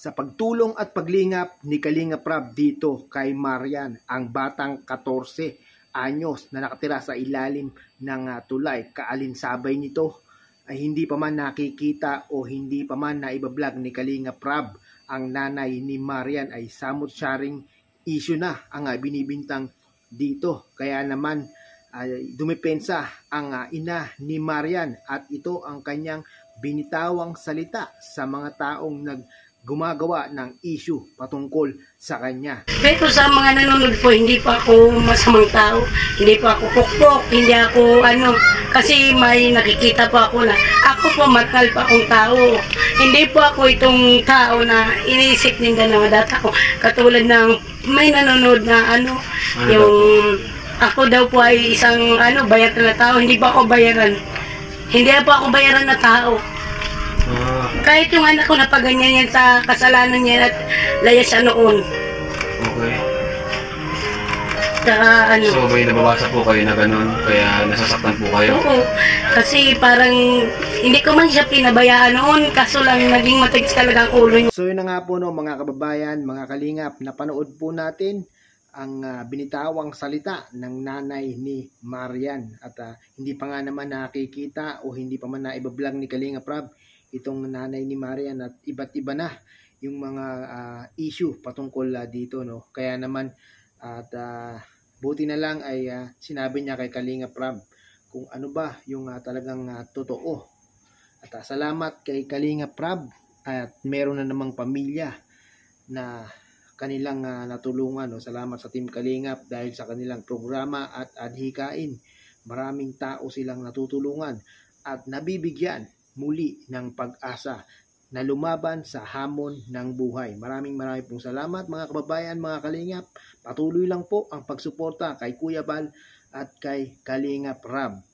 sa pagtulong at paglingap ni Kalingap Rab dito kay Marian, ang batang 14 anyos na nakatira sa ilalim ng tulay. Kaalinsabay nito ay hindi pa man nakikita o hindi pa man naibablog ni Kalingap Rab. Ang nanay ni Marian ay samot-saring issue na ang binibintang dito. Kaya naman dumipensa ang ina ni Marian at ito ang kanyang binitawang salita sa mga taong gumagawa ng issue patungkol sa kanya. Pero sa mga nanonood po, hindi pa ako masamang tao, hindi pa ako pukpok, hindi ako kasi may nakikita po ako na ako po matal pa akong tao. Hindi po ako itong tao na iniisip nila na madata ko. Katulad ng may nanonood na yung ako daw po ay isang bayaran na tao, hindi pa ako bayaran. Hindi pa ako bayaran na tao. Kahit yung anak ko napaganyan yan sa kasalanan niya at layas siya noon. Okay. Saka So may nababasa po kayo na ganun, kaya nasasaktan po kayo? Oo. Kasi parang hindi ko man siya pinabayaan noon, kaso lang naging matigas talaga ang ulo niya. So yun na nga po mga kababayan, mga kalingap, napanood po natin ang binitawang salita ng nanay ni Marian at hindi pa nga naman nakikita o hindi pa man naibablog ni Kalingap Rab itong nanay ni Marian at iba't iba na yung mga issue patungkol dito, no. Kaya naman at buti na lang ay sinabi niya kay Kalingap Rab kung ano ba yung talagang totoo. At salamat kay Kalingap Rab at meron na namang pamilya na kanilang natulungan, no. Salamat sa Team Kalingap dahil sa kanilang programa at adhikain. Maraming tao silang natutulungan at nabibigyan muli ng pag-asa na lumaban sa hamon ng buhay. Maraming pong salamat mga kababayan, mga Kalingap. Patuloy lang po ang pagsuporta kay Kuya Bal at kay Kalingap Rab.